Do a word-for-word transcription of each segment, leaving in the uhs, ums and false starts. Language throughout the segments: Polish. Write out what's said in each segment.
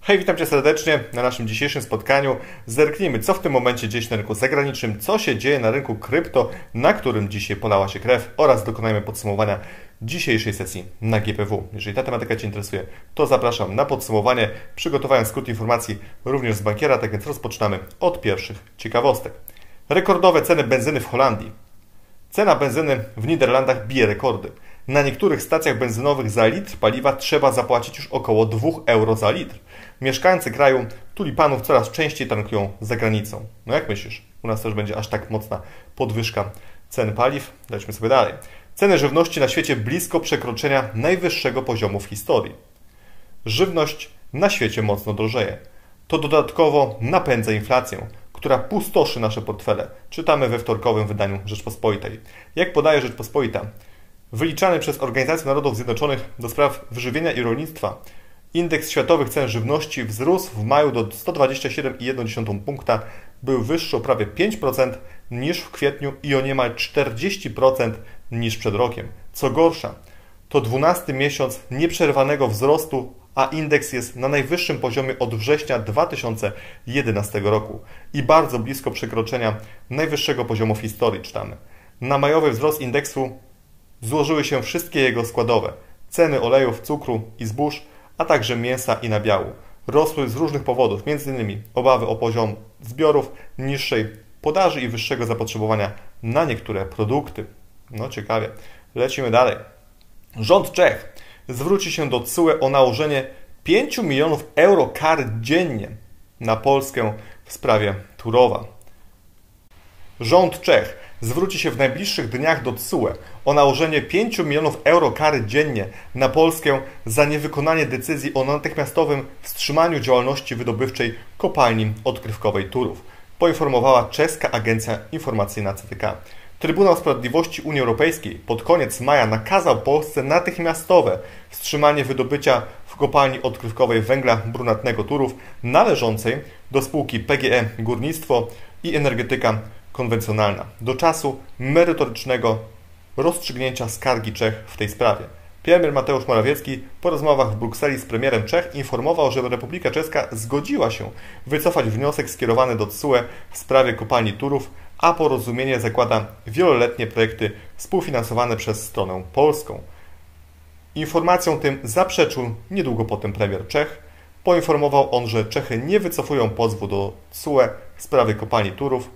Hej, witam Cię serdecznie na naszym dzisiejszym spotkaniu. Zerknijmy, co w tym momencie dzieje się na rynku zagranicznym, co się dzieje na rynku krypto, na którym dzisiaj polała się krew, oraz dokonajmy podsumowania dzisiejszej sesji na G P W. Jeżeli ta tematyka Cię interesuje, to zapraszam na podsumowanie. Przygotowałem skrót informacji również z bankiera, tak więc rozpoczynamy od pierwszych ciekawostek. Rekordowe ceny benzyny w Holandii. Cena benzyny w Niderlandach bije rekordy. Na niektórych stacjach benzynowych za litr paliwa trzeba zapłacić już około dwa euro za litr. Mieszkańcy kraju tulipanów coraz częściej tankują za granicą. No jak myślisz? U nas też będzie aż tak mocna podwyżka cen paliw? Lećmy sobie dalej. Ceny żywności na świecie blisko przekroczenia najwyższego poziomu w historii. Żywność na świecie mocno drożeje. To dodatkowo napędza inflację, która pustoszy nasze portfele. Czytamy we wtorkowym wydaniu Rzeczpospolitej. Jak podaje Rzeczpospolita, wyliczany przez Organizację Narodów Zjednoczonych do spraw wyżywienia i rolnictwa, indeks światowych cen żywności wzrósł w maju do sto dwadzieścia siedem przecinek jeden punkta, był wyższy o prawie pięć procent niż w kwietniu i o niemal czterdzieści procent niż przed rokiem. Co gorsza, to dwunasty miesiąc nieprzerwanego wzrostu, a indeks jest na najwyższym poziomie od września dwa tysiące jedenastego roku i bardzo blisko przekroczenia najwyższego poziomu w historii, czytamy. Na majowy wzrost indeksu złożyły się wszystkie jego składowe. Ceny olejów, cukru i zbóż, a także mięsa i nabiału. Rosły z różnych powodów, m.in. obawy o poziom zbiorów, niższej podaży i wyższego zapotrzebowania na niektóre produkty. No ciekawie. Lecimy dalej. Rząd Czech zwróci się do C U E o nałożenie pięć milionów euro kar dziennie na Polskę w sprawie Turowa. Rząd Czech zwróci się w najbliższych dniach do C U E o nałożenie pięć milionów euro kary dziennie na Polskę za niewykonanie decyzji o natychmiastowym wstrzymaniu działalności wydobywczej kopalni odkrywkowej Turów, poinformowała czeska agencja informacyjna C T K. Trybunał Sprawiedliwości Unii Europejskiej pod koniec maja nakazał Polsce natychmiastowe wstrzymanie wydobycia w kopalni odkrywkowej węgla brunatnego Turów należącej do spółki P G E Górnictwo i Energetyka Konwencjonalna do czasu merytorycznego rozstrzygnięcia skargi Czech w tej sprawie. Premier Mateusz Morawiecki po rozmowach w Brukseli z premierem Czech informował, że Republika Czeska zgodziła się wycofać wniosek skierowany do C U E w sprawie kopalni Turów, a porozumienie zakłada wieloletnie projekty współfinansowane przez stronę polską. Informacją tym zaprzeczył niedługo potem premier Czech. Poinformował on, że Czechy nie wycofują pozwu do C U E w sprawie kopalni Turów,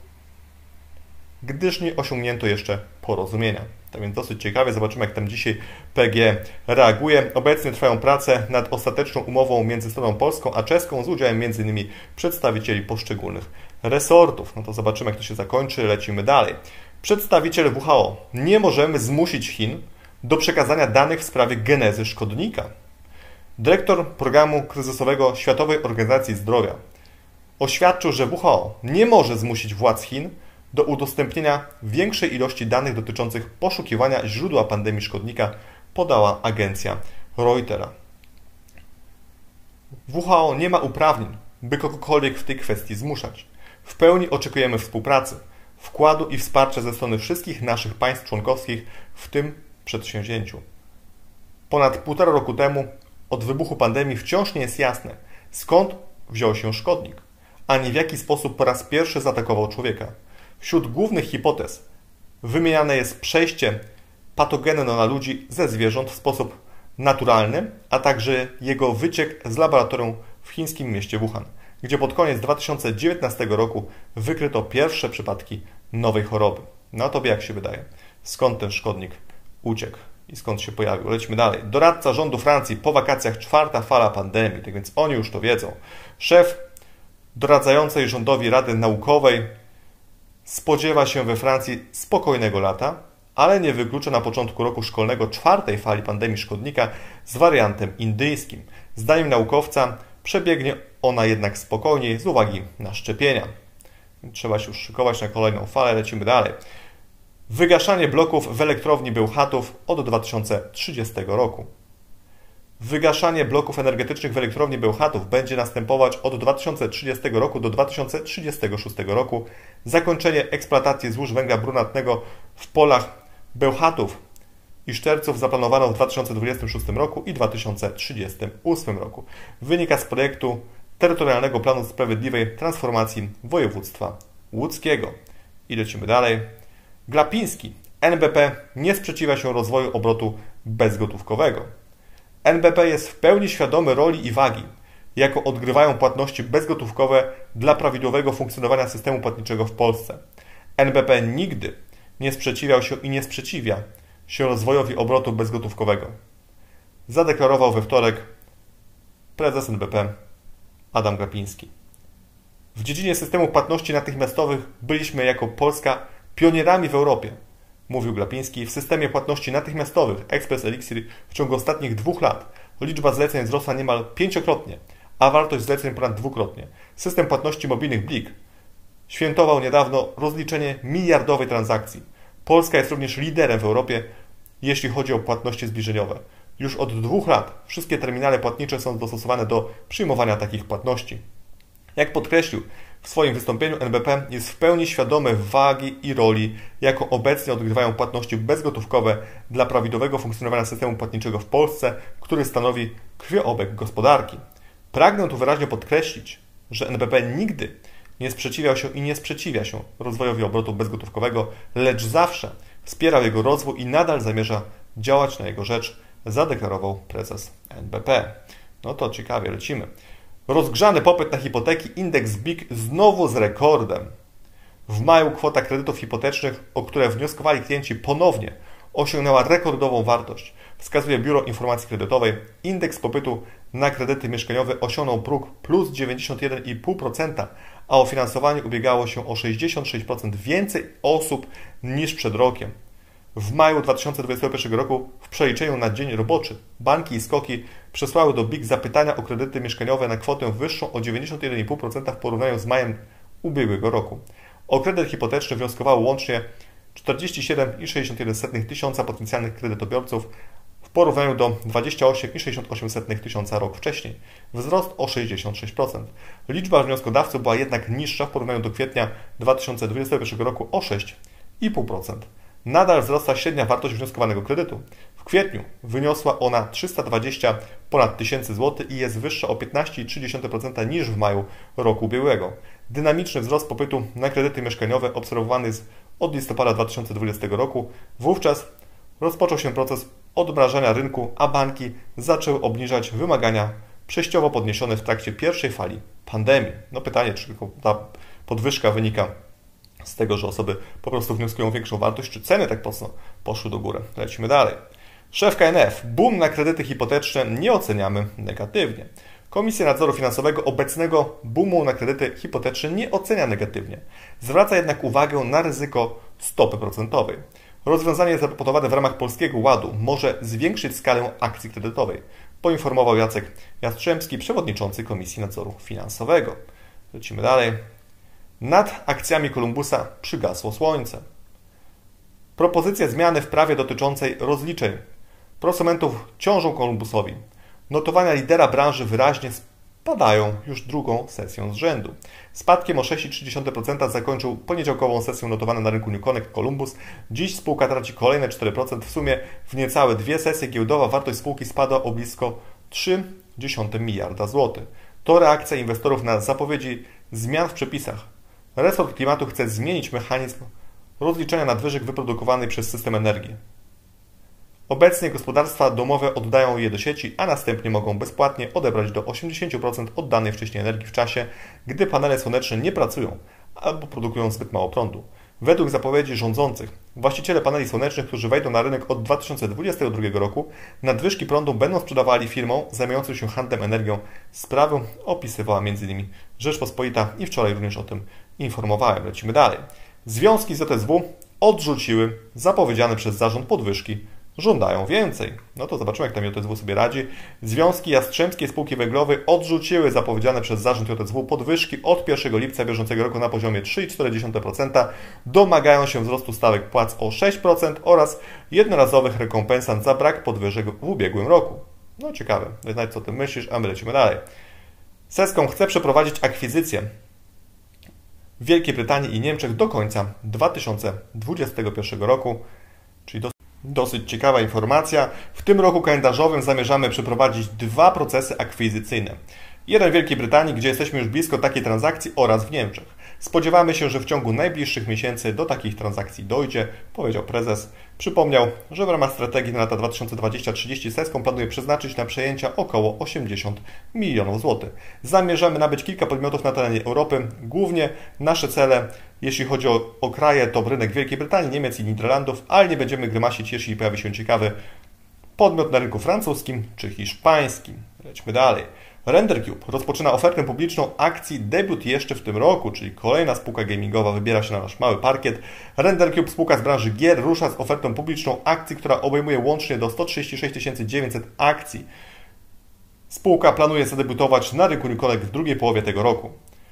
gdyż nie osiągnięto jeszcze porozumienia. Tak więc dosyć ciekawie, zobaczymy jak tam dzisiaj P G E reaguje. Obecnie trwają prace nad ostateczną umową między stroną polską a czeską z udziałem m.in. przedstawicieli poszczególnych resortów. No to zobaczymy jak to się zakończy, lecimy dalej. Przedstawiciel W H O. Nie możemy zmusić Chin do przekazania danych w sprawie genezy szkodnika. Dyrektor programu kryzysowego Światowej Organizacji Zdrowia oświadczył, że W H O nie może zmusić władz Chin do udostępnienia większej ilości danych dotyczących poszukiwania źródła pandemii szkodnika, podała agencja Reutera. W H O nie ma uprawnień, by kogokolwiek w tej kwestii zmuszać. W pełni oczekujemy współpracy, wkładu i wsparcia ze strony wszystkich naszych państw członkowskich w tym przedsięwzięciu. Ponad półtora roku temu od wybuchu pandemii wciąż nie jest jasne, skąd wziął się szkodnik, ani w jaki sposób po raz pierwszy zaatakował człowieka. Wśród głównych hipotez wymieniane jest przejście patogenu na ludzi ze zwierząt w sposób naturalny, a także jego wyciek z laboratorium w chińskim mieście Wuhan, gdzie pod koniec dwa tysiące dziewiętnastego roku wykryto pierwsze przypadki nowej choroby. No a tobie jak się wydaje? Skąd ten szkodnik uciekł i skąd się pojawił? Lećmy dalej. Doradca rządu Francji po wakacjach czwarta fala pandemii, tak więc oni już to wiedzą. Szef doradzającej rządowi Rady Naukowej spodziewa się we Francji spokojnego lata, ale nie wyklucza na początku roku szkolnego czwartej fali pandemii szkodnika z wariantem indyjskim. Zdaniem naukowca przebiegnie ona jednak spokojniej z uwagi na szczepienia. Trzeba się już szykować na kolejną falę, lecimy dalej. Wygaszanie bloków w elektrowni Bełchatów od dwa tysiące trzydziestego roku. Wygaszanie bloków energetycznych w elektrowni Bełchatów będzie następować od dwa tysiące trzydziestego roku do dwa tysiące trzydziestego szóstego roku. Zakończenie eksploatacji złóż węgla brunatnego w polach Bełchatów i Szczerców zaplanowano w dwa tysiące dwudziestym szóstym roku i dwa tysiące trzydziestym ósmym roku. Wynika z projektu Terytorialnego Planu Sprawiedliwej Transformacji Województwa Łódzkiego. I lecimy dalej. Glapiński. N B P nie sprzeciwia się rozwoju obrotu bezgotówkowego. N B P jest w pełni świadomy roli i wagi, jaką odgrywają płatności bezgotówkowe dla prawidłowego funkcjonowania systemu płatniczego w Polsce. N B P nigdy nie sprzeciwiał się i nie sprzeciwia się rozwojowi obrotu bezgotówkowego. Zadeklarował we wtorek prezes N B P Adam Glapiński. W dziedzinie systemu płatności natychmiastowych byliśmy jako Polska pionierami w Europie, mówił Glapiński. W systemie płatności natychmiastowych Express Elixir w ciągu ostatnich dwóch lat liczba zleceń wzrosła niemal pięciokrotnie, a wartość zleceń ponad dwukrotnie. System płatności mobilnych Blik świętował niedawno rozliczenie miliardowej transakcji. Polska jest również liderem w Europie, jeśli chodzi o płatności zbliżeniowe. Już od dwóch lat wszystkie terminale płatnicze są dostosowane do przyjmowania takich płatności. Jak podkreślił w swoim wystąpieniu, N B P jest w pełni świadomy wagi i roli, jaką obecnie odgrywają płatności bezgotówkowe dla prawidłowego funkcjonowania systemu płatniczego w Polsce, który stanowi krwioobeg gospodarki. Pragnę tu wyraźnie podkreślić, że N B P nigdy nie sprzeciwiał się i nie sprzeciwia się rozwojowi obrotu bezgotówkowego, lecz zawsze wspierał jego rozwój i nadal zamierza działać na jego rzecz, zadeklarował prezes N B P. No to ciekawie, lecimy. Rozgrzany popyt na hipoteki, indeks B I K znowu z rekordem. W maju kwota kredytów hipotecznych, o które wnioskowali klienci, ponownie osiągnęła rekordową wartość. Wskazuje Biuro Informacji Kredytowej. Indeks popytu na kredyty mieszkaniowe osiągnął próg plus dziewięćdziesiąt jeden i pół procent, a o finansowanie ubiegało się o sześćdziesiąt sześć procent więcej osób niż przed rokiem. W maju dwa tysiące dwudziestego pierwszego roku w przeliczeniu na dzień roboczy banki i skoki przesłały do B I K zapytania o kredyty mieszkaniowe na kwotę wyższą o dziewięćdziesiąt jeden i pół procent w porównaniu z majem ubiegłego roku. O kredyt hipoteczny wnioskowało łącznie czterdzieści siedem przecinek sześćdziesiąt jeden tysiąca potencjalnych kredytobiorców w porównaniu do dwadzieścia osiem przecinek sześćdziesiąt osiem tysiąca rok wcześniej. Wzrost o sześćdziesiąt sześć procent. Liczba wnioskodawców była jednak niższa w porównaniu do kwietnia dwa tysiące dwudziestego pierwszego roku o sześć przecinek pięć procent. Nadal wzrasta średnia wartość wnioskowanego kredytu. W kwietniu wyniosła ona trzysta dwadzieścia ponad tysięcy złotych i jest wyższa o piętnaście przecinek trzy procent niż w maju roku ubiegłego. Dynamiczny wzrost popytu na kredyty mieszkaniowe obserwowany jest od listopada dwa tysiące dwudziestego roku. Wówczas rozpoczął się proces odmrażania rynku, a banki zaczęły obniżać wymagania przejściowo podniesione w trakcie pierwszej fali pandemii. No pytanie, czy ta podwyżka wynika z tego, że osoby po prostu wnioskują większą wartość, czy ceny tak mocno poszły do góry. Lecimy dalej. Szef K N F. Boom na kredyty hipoteczne nie oceniamy negatywnie. Komisja Nadzoru Finansowego obecnego boomu na kredyty hipoteczne nie ocenia negatywnie. Zwraca jednak uwagę na ryzyko stopy procentowej. Rozwiązanie zaproponowane w ramach Polskiego Ładu może zwiększyć skalę akcji kredytowej, poinformował Jacek Jastrzębski, przewodniczący Komisji Nadzoru Finansowego. Lecimy dalej. Nad akcjami Columbusa przygasło słońce. Propozycja zmiany w prawie dotyczącej rozliczeń prosumentów ciążą Columbusowi. Notowania lidera branży wyraźnie spadają już drugą sesją z rzędu. Spadkiem o sześć przecinek trzy procent zakończył poniedziałkową sesję notowaną na rynku New Connect Columbus. Dziś spółka traci kolejne cztery procent. W sumie w niecałe dwie sesje giełdowa wartość spółki spadła o blisko trzy przecinek trzy miliarda złotych. To reakcja inwestorów na zapowiedzi zmian w przepisach. Resort Klimatu chce zmienić mechanizm rozliczenia nadwyżek wyprodukowanej przez system energii. Obecnie gospodarstwa domowe oddają je do sieci, a następnie mogą bezpłatnie odebrać do osiemdziesiąt procent oddanej wcześniej energii w czasie, gdy panele słoneczne nie pracują albo produkują zbyt mało prądu. Według zapowiedzi rządzących, właściciele paneli słonecznych, którzy wejdą na rynek od dwa tysiące dwudziestego drugiego roku, nadwyżki prądu będą sprzedawali firmom zajmującym się handlem energią. Sprawę opisywała między innymi Rzeczpospolita i wczoraj również o tym informowałem. Lecimy dalej. Związki z J S W odrzuciły zapowiedziane przez zarząd podwyżki. Żądają więcej. No to zobaczymy, jak tam J S W sobie radzi. Związki Jastrzębskiej Spółki Węglowej odrzuciły zapowiedziane przez zarząd J S W podwyżki od pierwszego lipca bieżącego roku na poziomie trzy przecinek cztery procent. Domagają się wzrostu stawek płac o sześć procent oraz jednorazowych rekompensat za brak podwyżek w ubiegłym roku. No ciekawe, znać co o tym myślisz, a my lecimy dalej. Seskom chce przeprowadzić akwizycję w Wielkiej Brytanii i Niemczech do końca dwa tysiące dwudziestego pierwszego roku, czyli do Dosyć ciekawa informacja. W tym roku kalendarzowym zamierzamy przeprowadzić dwa procesy akwizycyjne. Jeden w Wielkiej Brytanii, gdzie jesteśmy już blisko takiej transakcji, oraz w Niemczech. Spodziewamy się, że w ciągu najbliższych miesięcy do takich transakcji dojdzie, powiedział prezes. Przypomniał, że w ramach strategii na lata dwa tysiące dwudziesty do trzydziestego Seskom planuje przeznaczyć na przejęcia około osiemdziesiąt milionów złotych. Zamierzamy nabyć kilka podmiotów na terenie Europy. Głównie nasze cele, jeśli chodzi o, o kraje, to rynek Wielkiej Brytanii, Niemiec i Niderlandów, ale nie będziemy grymasić, jeśli pojawi się ciekawy podmiot na rynku francuskim czy hiszpańskim. Lećmy dalej. RenderCube rozpoczyna ofertę publiczną akcji debiut jeszcze w tym roku, czyli kolejna spółka gamingowa wybiera się na nasz mały parkiet. RenderCube, spółka z branży gier, rusza z ofertą publiczną akcji, która obejmuje łącznie do sto trzydzieści sześć tysięcy dziewięćset akcji. Spółka planuje zadebiutować na rynku Nikolek w drugiej połowie tego roku.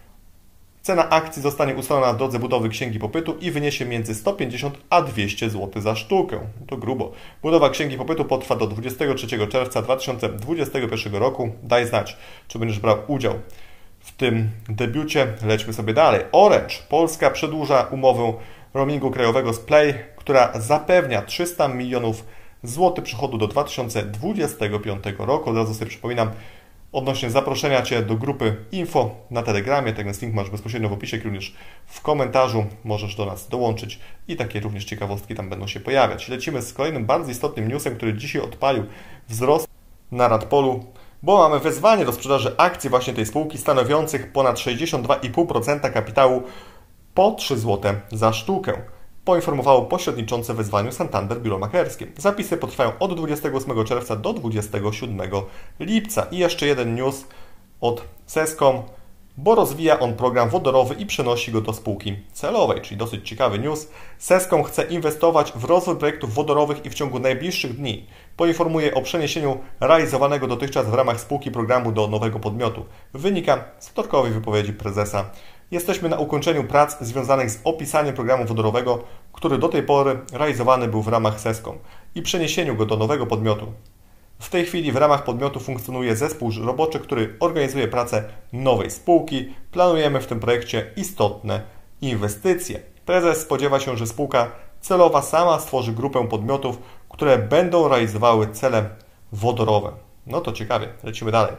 Cena akcji zostanie ustalona w drodze budowy księgi popytu i wyniesie między sto pięćdziesiąt a dwieście złotych za sztukę. To grubo. Budowa księgi popytu potrwa do dwudziestego trzeciego czerwca dwa tysiące dwudziestego pierwszego roku. Daj znać, czy będziesz brał udział w tym debiucie. Lećmy sobie dalej. Orange Polska przedłuża umowę roamingu krajowego z Play, która zapewnia trzysta milionów złotych przychodu do dwa tysiące dwudziestego piątego roku. Od razu sobie przypominam, odnośnie zaproszenia Cię do grupy info na Telegramie, ten link masz bezpośrednio w opisie, jak również w komentarzu możesz do nas dołączyć i takie również ciekawostki tam będą się pojawiać. Lecimy z kolejnym bardzo istotnym newsem, który dzisiaj odpalił wzrost na Radpolu, bo mamy wezwanie do sprzedaży akcji właśnie tej spółki stanowiących ponad sześćdziesiąt dwa i pół procent kapitału po trzy złote za sztukę. Poinformowało pośredniczące wezwaniu Santander Biuro Maklerskie. Zapisy potrwają od dwudziestego ósmego czerwca do dwudziestego siódmego lipca. I jeszcze jeden news od Seskom, bo rozwija on program wodorowy i przenosi go do spółki celowej, czyli dosyć ciekawy news. Seskom chce inwestować w rozwój projektów wodorowych i w ciągu najbliższych dni poinformuje o przeniesieniu realizowanego dotychczas w ramach spółki programu do nowego podmiotu. Wynika z wtorkowej wypowiedzi prezesa. Jesteśmy na ukończeniu prac związanych z opisaniem programu wodorowego, który do tej pory realizowany był w ramach Seskom i przeniesieniu go do nowego podmiotu. W tej chwili w ramach podmiotu funkcjonuje zespół roboczy, który organizuje pracę nowej spółki. Planujemy w tym projekcie istotne inwestycje. Prezes spodziewa się, że spółka celowa sama stworzy grupę podmiotów, które będą realizowały cele wodorowe. No to ciekawie, lecimy dalej.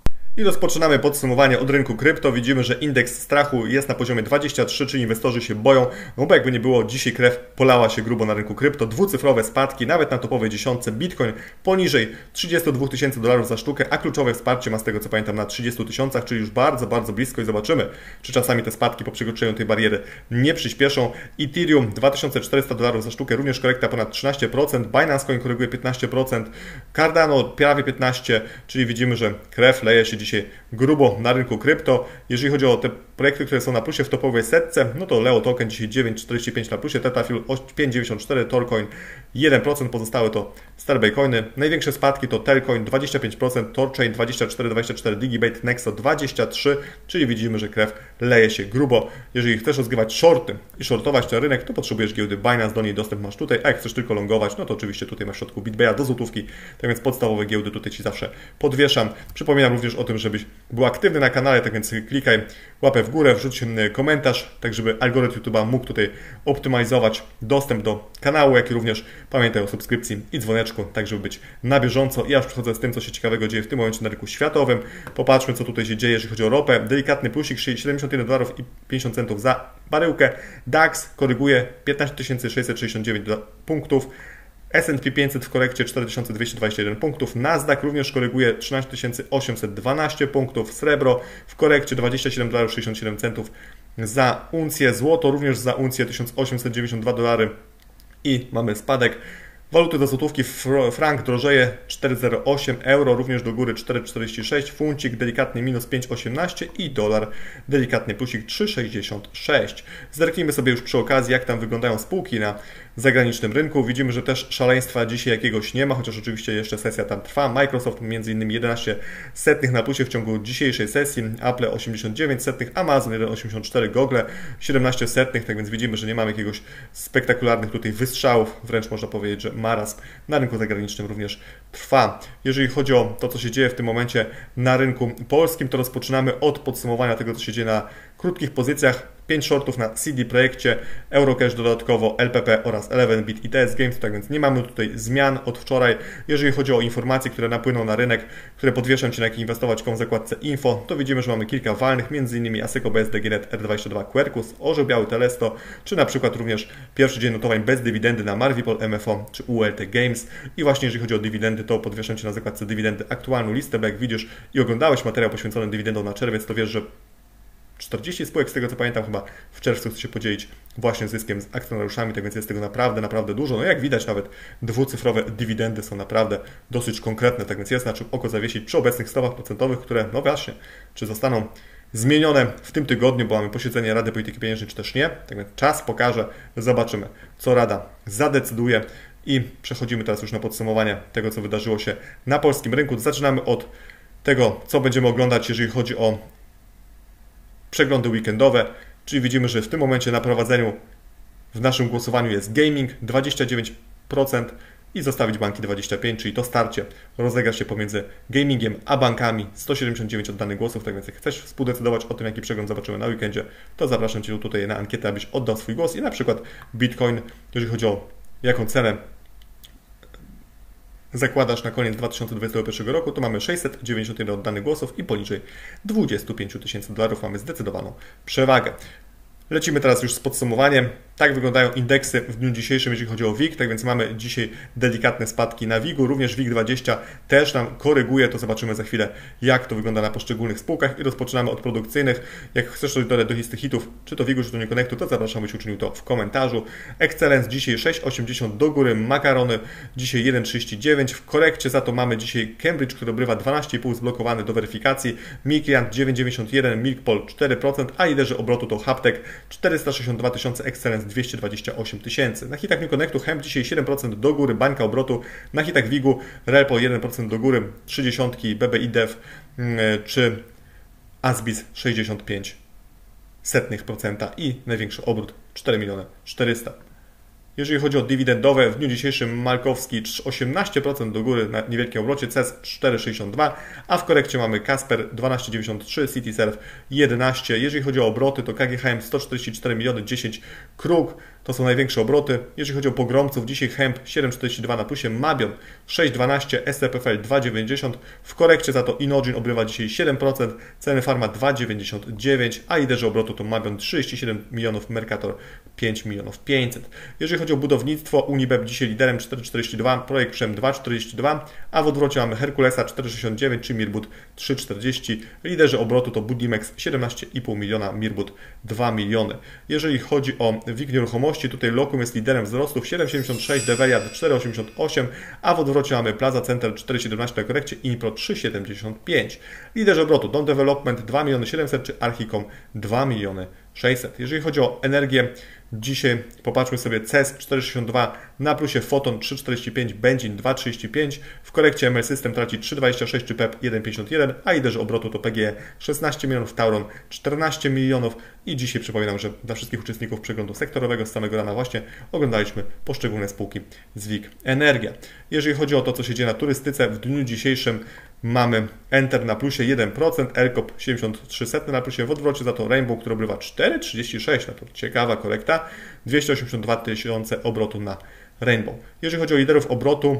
I rozpoczynamy podsumowanie od rynku krypto. Widzimy, że indeks strachu jest na poziomie dwadzieścia trzy, czyli inwestorzy się boją, no bo jakby nie było, dzisiaj krew polała się grubo na rynku krypto. Dwucyfrowe spadki, nawet na topowej dziesiątce. Bitcoin poniżej trzydziestu dwóch tysięcy dolarów za sztukę, a kluczowe wsparcie ma z tego co pamiętam na trzydziestu tysiącach, czyli już bardzo, bardzo blisko i zobaczymy, czy czasami te spadki po przekroczeniu tej bariery nie przyspieszą. Ethereum dwa tysiące czterysta dolarów za sztukę, również korekta ponad trzynaście procent. Binance Coin koryguje piętnaście procent. Cardano prawie piętnaście procent, czyli widzimy, że krew leje się dzisiaj grubo na rynku krypto. Jeżeli chodzi o te projekty, które są na plusie w topowej setce, no to Leo Token dzisiaj dziewięć przecinek czterdzieści pięć na plusie, Tetafil pięć przecinek dziewięćdziesiąt cztery, Torcoin jeden procent, pozostałe to Starbuckscoiny. Największe spadki to Telcoin dwadzieścia pięć procent, Torchain dwadzieścia cztery przecinek dwadzieścia cztery, Digibait, Nexo dwadzieścia trzy procent, czyli widzimy, że krew leje się grubo. Jeżeli chcesz rozgrywać shorty i shortować ten rynek, to potrzebujesz giełdy Binance, do niej dostęp masz tutaj, a jak chcesz tylko longować, no to oczywiście tutaj masz w środku BitBaya do złotówki, tak więc podstawowe giełdy tutaj Ci zawsze podwieszam. Przypominam również o tym, żebyś był aktywny na kanale, tak więc klikaj łapę w górę, wrzuć komentarz, tak żeby algorytm YouTube'a mógł tutaj optymalizować dostęp do kanału, jak i również pamiętaj o subskrypcji i dzwoneczku, tak żeby być na bieżąco. Ja już przychodzę z tym, co się ciekawego dzieje w tym momencie na rynku światowym. Popatrzmy, co tutaj się dzieje, jeżeli chodzi o ropę. Delikatny plusik, siedemdziesiąt jeden dolarów i pięćdziesiąt centów za baryłkę. DAX koryguje piętnaście tysięcy sześćset sześćdziesiąt dziewięć punktów. S and P pięćset w korekcie cztery tysiące dwieście dwadzieścia jeden punktów, Nasdaq również koryguje trzynaście tysięcy osiemset dwanaście punktów, srebro w korekcie dwadzieścia siedem dolarów sześćdziesiąt siedem centów za uncję, złoto również za uncję tysiąc osiemset dziewięćdziesiąt dwa dolary i mamy spadek. Waluty do złotówki, frank drożeje cztery zero osiem, euro również do góry cztery czterdzieści sześć, funcik delikatny minus pięć osiemnaście i dolar delikatny plusik trzy sześćdziesiąt sześć. Zerknijmy sobie już przy okazji, jak tam wyglądają spółki na zagranicznym rynku. Widzimy, że też szaleństwa dzisiaj jakiegoś nie ma, chociaż oczywiście jeszcze sesja tam trwa. Microsoft między innymi jedenaście setnych na plusie w ciągu dzisiejszej sesji, Apple osiemdziesiąt dziewięć setnych, Amazon jeden przecinek osiemdziesiąt cztery, Google siedemnaście setnych, tak więc widzimy, że nie mamy jakiegoś spektakularnych tutaj wystrzałów, wręcz można powiedzieć, że marazm na rynku zagranicznym również trwa. Jeżeli chodzi o to, co się dzieje w tym momencie na rynku polskim, to rozpoczynamy od podsumowania tego, co się dzieje na krótkich pozycjach. pięć shortów na C D Projekcie, Eurocash dodatkowo, L P P oraz eleven bit i T S Games, tak więc nie mamy tutaj zmian od wczoraj. Jeżeli chodzi o informacje, które napłyną na rynek, które podwieszam Ci na inwestować kropka com w zakładce info, to widzimy, że mamy kilka walnych, m.in. Asseco B S D G Net R dwadzieścia dwa Quercus, Orzeł Biały Telesto, czy na przykład również pierwszy dzień notowań bez dywidendy na Marvipol M F O czy U L T Games. I właśnie jeżeli chodzi o dywidendy, to podwieszam Ci na zakładce dywidendy aktualną listę, bo jak widzisz i oglądałeś materiał poświęcony dywidendom na czerwiec, to wiesz, że czterdzieści spółek, z tego co pamiętam, chyba w czerwcu chce się podzielić właśnie zyskiem z akcjonariuszami, tak więc jest tego naprawdę, naprawdę dużo. No jak widać, nawet dwucyfrowe dywidendy są naprawdę dosyć konkretne, tak więc jest na czym oko zawiesić przy obecnych stopach procentowych, które, no właśnie, czy zostaną zmienione w tym tygodniu, bo mamy posiedzenie Rady Polityki Pieniężnej, czy też nie. Tak więc czas pokaże, zobaczymy, co Rada zadecyduje. I przechodzimy teraz już na podsumowanie tego, co wydarzyło się na polskim rynku. Zaczynamy od tego, co będziemy oglądać, jeżeli chodzi o przeglądy weekendowe, czyli widzimy, że w tym momencie na prowadzeniu w naszym głosowaniu jest gaming dwadzieścia dziewięć procent i zostawić banki dwadzieścia pięć procent, czyli to starcie rozegra się pomiędzy gamingiem a bankami. sto siedemdziesiąt dziewięć oddanych głosów, tak więc jak chcesz współdecydować o tym, jaki przegląd zobaczymy na weekendzie, to zapraszam Cię tutaj na ankietę, abyś oddał swój głos i na przykład Bitcoin, jeżeli chodzi o jaką cenę zakładasz na koniec dwa tysiące dwudziestego pierwszego roku, to mamy sześćset dziewięćdziesiąt jeden oddanych głosów i poniżej dwadzieścia pięć tysięcy dolarów mamy zdecydowaną przewagę. Lecimy teraz już z podsumowaniem. Tak wyglądają indeksy w dniu dzisiejszym, jeżeli chodzi o W I G, tak więc mamy dzisiaj delikatne spadki na W I G-u, również W I G dwadzieścia też nam koryguje, to zobaczymy za chwilę, jak to wygląda na poszczególnych spółkach i rozpoczynamy od produkcyjnych. Jak chcesz coś dodać do listy hitów, czy to W I G-u, czy to NewConnectu, to zapraszam, byś uczynił to w komentarzu. Excellence dzisiaj sześć osiemdziesiąt do góry, Makarony dzisiaj jeden trzydzieści dziewięć, w korekcie za to mamy dzisiaj Cambridge, który obrywa dwanaście i pół zblokowany do weryfikacji, Milkland dziewięć dziewięćdziesiąt jeden, Milkpol cztery procent, a liderzy obrotu to Haptek czterysta sześćdziesiąt dwa tysiące, Excellence dwieście dwadzieścia osiem tysięcy. Na hitach NewConnectu Hemp dzisiaj siedem procent do góry, bańka obrotu. Na hitach W I G-u Relpo jeden procent do góry, trzydzieści, B B I Dev czy Asbis sześćdziesiąt pięć setnych procenta i największy obrót cztery miliony czterysta. Jeżeli chodzi o dywidendowe, w dniu dzisiejszym Malkowski osiemnaście procent do góry na niewielkim obrocie, C E S cztery sześćdziesiąt dwa, a w korekcie mamy Kasper dwanaście dziewięćdziesiąt trzy, CityServe jedenaście. Jeżeli chodzi o obroty, to K G H M sto czterdzieści cztery miliony dziesięć, Kruk to są największe obroty. Jeżeli chodzi o pogromców, dzisiaj Hemp siedem czterdzieści dwa na plusie, Mabion sześć dwanaście, S T P F L dwa dziewięćdziesiąt, w korekcie za to Inogin obrywa dzisiaj siedem procent, ceny Pharma dwa dziewięćdziesiąt dziewięć, a liderzy obrotu to Mabion trzydzieści siedem milionów, Mercator pięć milionów pięćset. Jeżeli chodzi o budownictwo, Unibep dzisiaj liderem cztery czterdzieści dwa, Projekt Przem dwa czterdzieści dwa, a w odwrocie mamy Herkulesa cztery sześćdziesiąt dziewięć czy Mirbut trzy czterdzieści. Liderzy obrotu to Budimex siedemnaście i pół miliona, Mirbut dwa miliony. Jeżeli chodzi o W I G nieruchomości, tutaj Locum jest liderem wzrostów siedem siedemdziesiąt sześć, Develiat cztery osiemdziesiąt osiem, a w odwrocie mamy Plaza Center cztery siedemnaście na korekcie, Inpro trzy siedemdziesiąt pięć. Liderzy obrotu Dom Development dwa miliony siedemset czy Archicom dwa miliony sześćset. Jeżeli chodzi o energię, dzisiaj popatrzmy sobie C E S cztery sześćdziesiąt dwa, na plusie Foton trzy czterdzieści pięć, Benzin dwa trzydzieści pięć, w korekcie M L System traci trzy dwadzieścia sześć czy P E P jeden pięćdziesiąt jeden, a liderzy obrotu to P G E szesnaście milionów, Tauron czternaście milionów i dzisiaj przypominam, że dla wszystkich uczestników przeglądu sektorowego z samego rana właśnie oglądaliśmy poszczególne spółki z W I G Energia. Jeżeli chodzi o to, co się dzieje na turystyce, w dniu dzisiejszym mamy Enter na plusie jeden procent, Elkop siedemdziesiąt trzy setne na plusie, w odwrocie za to Rainbow, który obrywa cztery trzydzieści sześć, no to ciekawa korekta, dwieście osiemdziesiąt dwa tysiące obrotu na Rainbow. Jeżeli chodzi o liderów obrotu,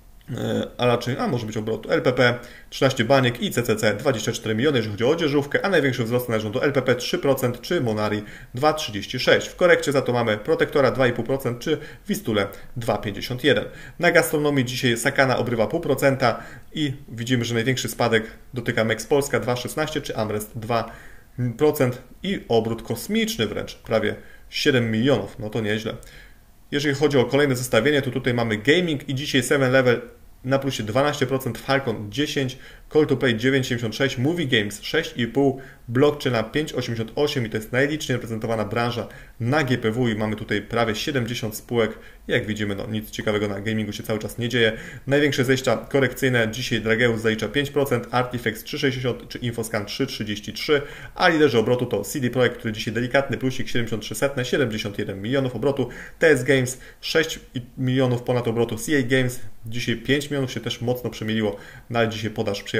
a raczej, a może być obrotu, L P P trzynaście baniek i C C C dwadzieścia cztery miliony, jeżeli chodzi o odzieżówkę, a największy wzrost należą do L P P trzy procent czy Monari dwa trzydzieści sześć. W korekcie za to mamy Protektora dwa i pół procent czy Wistule dwa pięćdziesiąt jeden. Na gastronomii dzisiaj Sakana obrywa zero przecinek pięć procent i widzimy, że największy spadek dotyka Mex Polska dwa szesnaście czy Amrest dwa procent i obrót kosmiczny wręcz, prawie siedem milionów, no to nieźle. Jeżeli chodzi o kolejne zestawienie, to tutaj mamy gaming i dzisiaj seven level na plusie dwanaście procent, Falcon dziesięć, Call to Play dziewięć siedemdziesiąt sześć, Movie Games sześć i pół, Blockchain pięć osiemdziesiąt osiem i to jest najliczniej reprezentowana branża na G P W i mamy tutaj prawie siedemdziesiąt spółek. Jak widzimy, no nic ciekawego na gamingu się cały czas nie dzieje. Największe zejścia korekcyjne dzisiaj Drageus zalicza pięć procent, Artifex trzy sześćdziesiąt czy Infoscan trzy trzydzieści trzy, a liderzy obrotu to C D Projekt, który dzisiaj delikatny plusik siedemdziesiąt trzy setne, siedemdziesiąt jeden milionów obrotu, T S Games sześć milionów ponad obrotu, C A Games dzisiaj pięć milionów się też mocno przemieliło, no ale dzisiaj podaż przejęła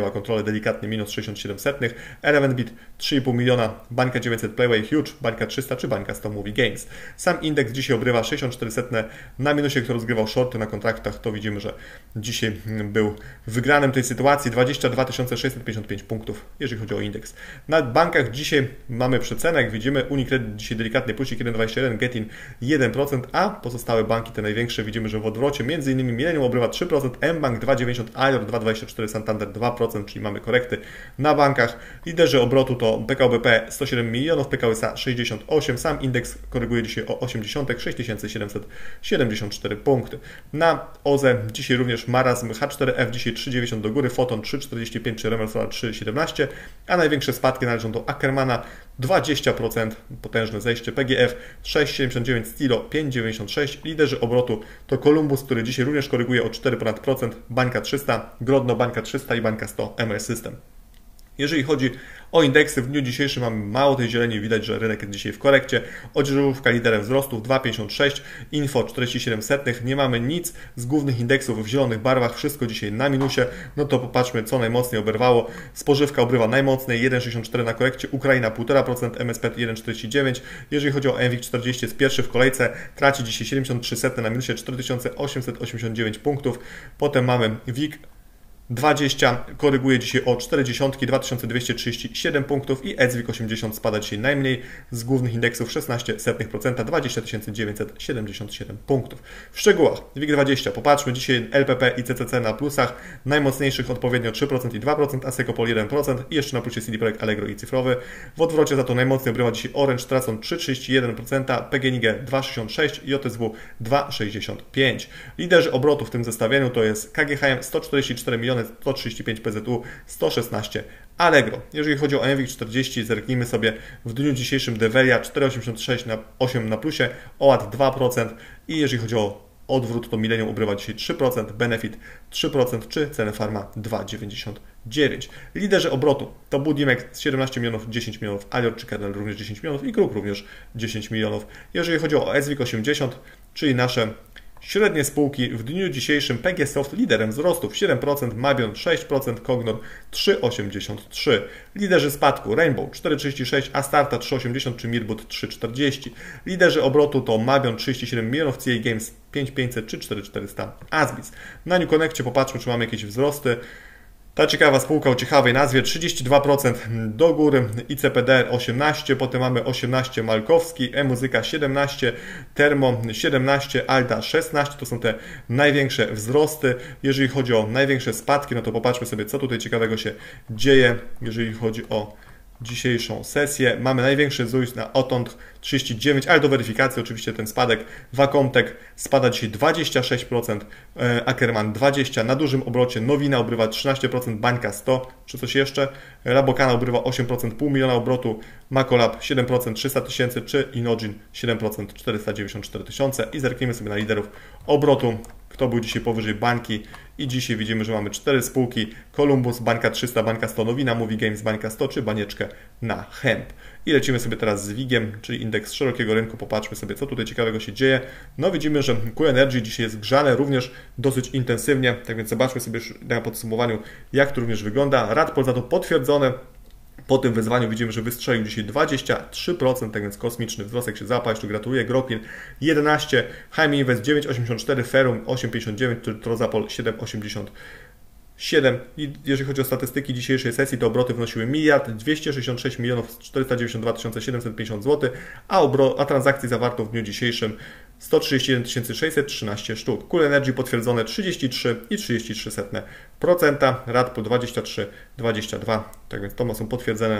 przejęła kontrolę delikatnie, minus sześćdziesiąt siedem setnych, Elevenbit trzy i pół miliona, Bańka dziewięćset Playway Huge, Bańka trzysta czy Bańka sto Movie Games. Sam indeks dzisiaj obrywa sześćdziesiąt cztery setne na minusie, kto rozgrywał shorty na kontraktach, to widzimy, że dzisiaj był wygranym tej sytuacji, dwadzieścia dwa tysiące sześćset pięćdziesiąt pięć punktów, jeżeli chodzi o indeks. Na bankach dzisiaj mamy przecenę, jak widzimy, Unicredit dzisiaj delikatny plusik jeden przecinek dwadzieścia jeden, Getin jeden procent, a pozostałe banki, te największe, widzimy, że w odwrocie, między innymi Millennium obrywa trzy procent, mBank dwa przecinek dziewięćdziesiąt, Alior dwa przecinek dwadzieścia cztery, Santander dwa procent, czyli mamy korekty na bankach. Liderzy obrotu to P K O B P sto siedem milionów, P K O S A sześćdziesiąt osiem, sam indeks koryguje dzisiaj o osiemdziesiąt, sześć tysięcy siedemset siedemdziesiąt cztery punkty. Na O Z E dzisiaj również marazm, H cztery F dzisiaj trzy przecinek dziewięćdziesiąt do góry, Photon trzy przecinek czterdzieści pięć czy Remel Solar trzy przecinek siedemnaście, a największe spadki należą do Ackermana dwadzieścia procent, potężne zejście, P G F sześć przecinek siedemdziesiąt dziewięć, Stilo pięć przecinek dziewięćdziesiąt sześć, liderzy obrotu to Columbus, który dzisiaj również koryguje o cztery ponad procent, Bańka trzysta, Grodno, Bańka trzysta i Bańka sto, M R System. Jeżeli chodzi o indeksy, w dniu dzisiejszym mamy mało tej zieleni, widać, że rynek jest dzisiaj w korekcie. Odzieżówka liderem wzrostów dwa przecinek pięćdziesiąt sześć, Info czterdzieści siedem setnych, nie mamy nic z głównych indeksów w zielonych barwach, wszystko dzisiaj na minusie. No to popatrzmy, co najmocniej oberwało. Spożywka obrywa najmocniej, jeden przecinek sześćdziesiąt cztery na korekcie, Ukraina półtora procent, M S P jeden przecinek czterdzieści dziewięć. Jeżeli chodzi o N W I X czterdzieści, jest pierwszy w kolejce, traci dzisiaj siedemdziesiąt trzy setne na minusie, cztery tysiące osiemset osiemdziesiąt dziewięć punktów. Potem mamy W I G dwadzieścia, koryguje dzisiaj o czterdzieści, dwa tysiące dwieście trzydzieści siedem punktów i S W I G osiemdziesiąt spada dzisiaj najmniej z głównych indeksów szesnaście setnych procent, dwadzieścia tysięcy dziewięćset siedemdziesiąt siedem punktów. W szczegółach W I G dwadzieścia, popatrzmy dzisiaj L P P i C C C na plusach, najmocniejszych odpowiednio trzy procent i dwa procent, Asecopol jeden procent i jeszcze na plusie C D Projekt, Allegro i Cyfrowy. W odwrocie za to najmocniej obrywa dzisiaj Orange, tracą trzy przecinek trzydzieści jeden procent, P G N G dwa przecinek sześćdziesiąt sześć i J S W dwa przecinek sześćdziesiąt pięć. Liderzy obrotu w tym zestawieniu to jest K G H M sto czterdzieści cztery miliony, sto trzydzieści pięć, P Z U sto szesnaście, Allegro. Jeżeli chodzi o N W I X czterdzieści, zerknijmy sobie w dniu dzisiejszym Develia cztery przecinek osiemdziesiąt sześć na osiem na plusie, O A T dwa procent i jeżeli chodzi o odwrót, to Millennium obrywa dzisiaj trzy procent, Benefit trzy procent czy Cenepharma dwa przecinek dziewięćdziesiąt dziewięć. Liderzy obrotu to Budimex siedemnaście milionów, dziesięć milionów, Alior czy Kernel również dziesięć milionów i Kruk również dziesięć milionów. Jeżeli chodzi o S W I G osiemdziesiąt, czyli nasze średnie spółki w dniu dzisiejszym, P G Soft liderem wzrostów siedem procent, Mabion sześć procent, Cognon trzy przecinek osiemdziesiąt trzy. Liderzy spadku Rainbow cztery przecinek trzydzieści sześć, Astarta trzy przecinek osiemdziesiąt czy Mirbut trzy przecinek czterdzieści. Liderzy obrotu to Mabion trzydzieści siedem milionów, C A Games pięć tysięcy pięćset czy cztery tysiące czterysta, Asbis. Na New Connectie popatrzmy, czy mamy jakieś wzrosty. Ta ciekawa spółka o ciekawej nazwie trzydzieści dwa procent do góry, I C P D osiemnaście, potem mamy osiemnaście Malkowski, E-Muzyka siedemnaście, Termo siedemnaście, Alta szesnaście, to są te największe wzrosty. Jeżeli chodzi o największe spadki, no to popatrzmy sobie, co tutaj ciekawego się dzieje, jeżeli chodzi o dzisiejszą sesję. Mamy największy Z U S na Otont trzydzieści dziewięć, ale do weryfikacji oczywiście ten spadek. Wacomtech spada dzisiaj dwadzieścia sześć procent, Ackerman dwadzieścia procent, na dużym obrocie Nowina obrywa trzynaście procent, Bańka sto, czy coś jeszcze, Rabokana obrywa osiem procent, pół miliona obrotu, Macolab siedem procent, trzysta tysięcy, czy Inogin siedem procent, czterysta dziewięćdziesiąt cztery tysiące i zerknijmy sobie na liderów obrotu. Kto był dzisiaj powyżej bańki i dzisiaj widzimy, że mamy cztery spółki, Columbus, Bańka trzysta, Bańka sto, Nowina, Movie Games, Bańka sto czy Banieczkę na Hemp. I lecimy sobie teraz z W I G-iem, czyli indeks szerokiego rynku, popatrzmy sobie, co tutaj ciekawego się dzieje. No widzimy, że Q Energy dzisiaj jest grzane również dosyć intensywnie, tak więc zobaczmy sobie na podsumowaniu, jak to również wygląda. Radpol za to potwierdzone. Po tym wyzwaniu widzimy, że wystrzelił dzisiaj dwadzieścia trzy procent, tak więc kosmiczny wzrost, jak się zapaść, tu gratuluję. Gropin jedenaście, H M Invest dziewięć przecinek osiemdziesiąt cztery, Ferrum osiem przecinek pięćdziesiąt dziewięć, Trozapol siedem przecinek osiemdziesiąt siedem. I jeżeli chodzi o statystyki dzisiejszej sesji, to obroty wynosiły miliard dwieście sześćdziesiąt sześć milionów czterysta dziewięćdziesiąt dwa tysiące siedemset pięćdziesiąt złotych, a, obro, a transakcji zawarto w dniu dzisiejszym sto trzydzieści jeden tysięcy sześćset trzynaście sztuk. Cool Energy potwierdzone trzydzieści trzy przecinek trzydzieści trzy procent, Radpol dwadzieścia trzy przecinek dwadzieścia dwa procent. Tak więc to są potwierdzone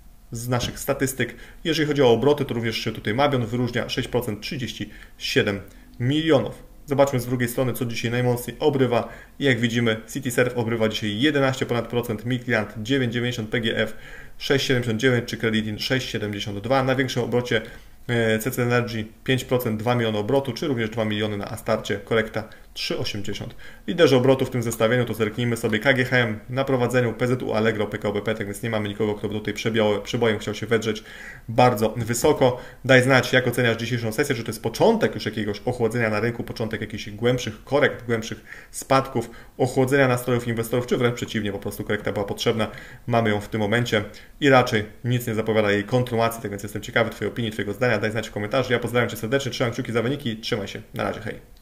z naszych statystyk. Jeżeli chodzi o obroty, to również tutaj Mabion wyróżnia sześć procent, trzydzieści siedem milionów. Zobaczmy z drugiej strony, co dzisiaj najmocniej obrywa. I jak widzimy, CityServe obrywa dzisiaj jedenaście ponad procent, Milkland dziewięć przecinek dziewięćdziesiąt, P G F sześć przecinek siedemdziesiąt dziewięć czy Creditin sześć przecinek siedemdziesiąt dwa. Na większym obrocie C C Energy pięć procent, dwa miliony obrotu, czy również dwa miliony na Astarcie, korekta trzy osiemdziesiąt. Liderzy obrotu w tym zestawieniu to zerknijmy sobie K G H M na prowadzeniu, P Z U Allegro, P K O B P, tak więc nie mamy nikogo, kto by tutaj przebojem chciał się wedrzeć bardzo wysoko. Daj znać, jak oceniasz dzisiejszą sesję, czy to jest początek już jakiegoś ochłodzenia na rynku, początek jakichś głębszych korekt, głębszych spadków, ochłodzenia nastrojów inwestorów, czy wręcz przeciwnie, po prostu korekta była potrzebna, mamy ją w tym momencie i raczej nic nie zapowiada jej kontynuacji, tak więc jestem ciekawy Twojej opinii, Twojego zdania, daj znać w komentarzu. Ja pozdrawiam Cię serdecznie, trzymam kciuki za wyniki, trzymaj się, na razie, hej.